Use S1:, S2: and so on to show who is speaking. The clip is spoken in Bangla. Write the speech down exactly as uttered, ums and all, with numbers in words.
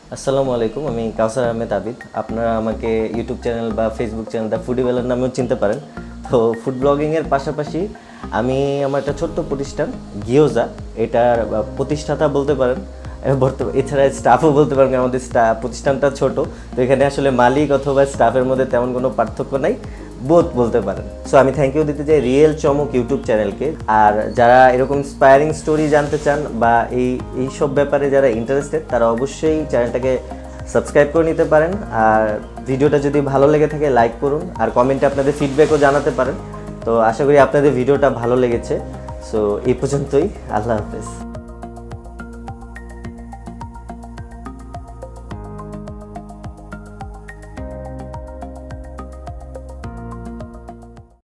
S1: আসসালামু আলাইকুম, আমি কাউসার আহমেদ আবিদ। আপনারা আমাকে ইউটিউব চ্যানেল বা Facebook channel the foodie weller নামেও চিনতে পারেন। তো ফুড ব্লগিংয়ের পাশাপাশি আমি আমার একটা ছোট্ট প্রতিষ্ঠান গিয়োজা, এটার প্রতিষ্ঠাতা বলতে পারেন, বর্তমানে এছাড়া স্টাফও বলতে পারেন। আমাদের স্টাফ প্রতিষ্ঠানটা ছোট, তো এখানে আসলে মালিক অথবা স্টাফের মধ্যে তেমন কোনো পার্থক্য নাই, বোধ বলতে পারেন। সো আমি থ্যাংক ইউ দিতে চাই রিয়েল চমক ইউটিউব চ্যানেলকে। আর যারা এরকম ইন্সপায়ারিং স্টোরি জানতে চান বা এই এইসব ব্যাপারে যারা ইন্টারেস্টেড, তারা অবশ্যই চ্যানেলটাকে সাবস্ক্রাইব করে নিতে পারেন। আর ভিডিওটা যদি ভালো লেগে থাকে লাইক করুন, আর কমেন্টে আপনাদের ফিডব্যাকও জানাতে পারেন। তো আশা করি আপনাদের ভিডিওটা ভালো লেগেছে। সো এই পর্যন্তই, আল্লাহ হাফেজ।